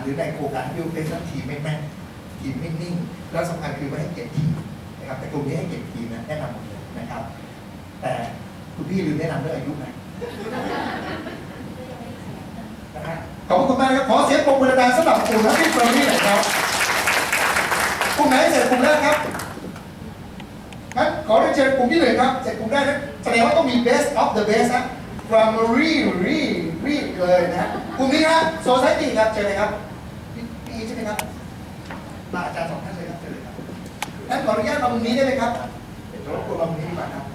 รือในโครงการที่เป็นทีมไม่แม่นทีมไม่นิ่งแล้วสำคัญคือไม่ให้เกียรติทีมนะครับแต่กลุ่มนี้ให้เกียรติทีมนะแนะนำหมดเลยนะครับแต่คุณพี่ลืมแนะนำเรื่องอายุนะขอบคุณมากครับขอเสียงปรบมือดังๆสำหรับกลุ่มนักวิทย์เฟอร์รี่หน่อยครับกลุ่มไหนเสร็จกลุ่มแรกครับงั้นขอเรียนเชิญกลุ่มที่หนึ่งครับเสร็จกลุ่มแรกนะแสดงว่าต้องมี best of the best นะ primary เลยนะกลุ่มนี้ครับ society ครับเชิญเลยครับพี่ใช่ไหมครับอาจารย์สองท่านเลยครับเชิญเลยครับงั้นขออนุญาตมามุมนี้ได้ไหมครับเดี๋ยวรบกวนมามุมนี้ดีกว่าครับ